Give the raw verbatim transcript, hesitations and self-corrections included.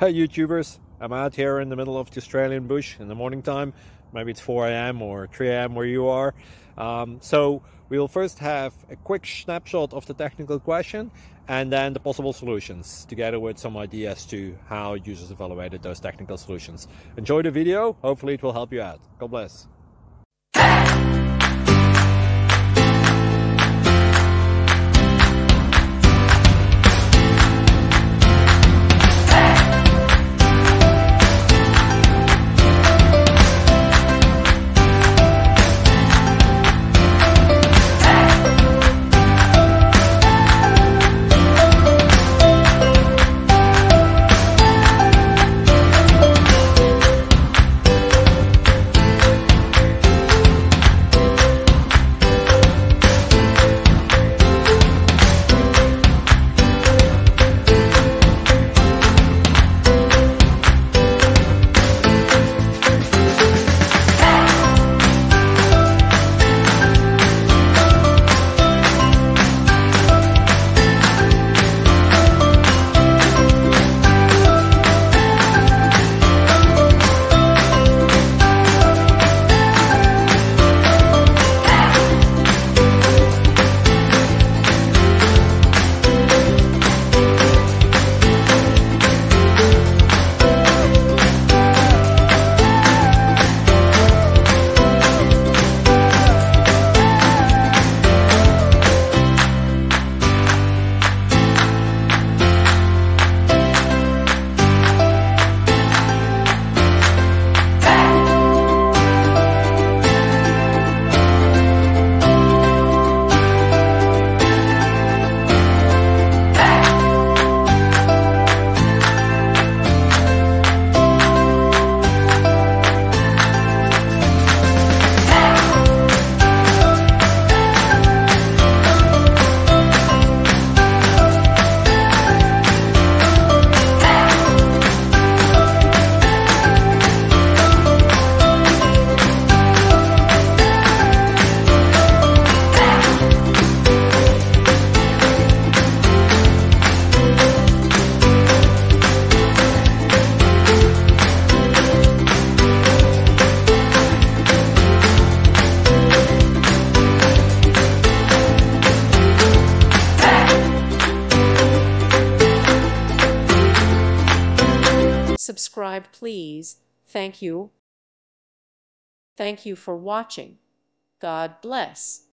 Hey YouTubers, I'm out here in the middle of the Australian bush in the morning time. Maybe it's four A M or three A M where you are. Um, so we'll first have a quick snapshot of the technical question and then the possible solutions, together with some ideas to how users evaluated those technical solutions. Enjoy the video, hopefully it will help you out. God bless. Subscribe, please. Thank you. Thank you for watching. God bless.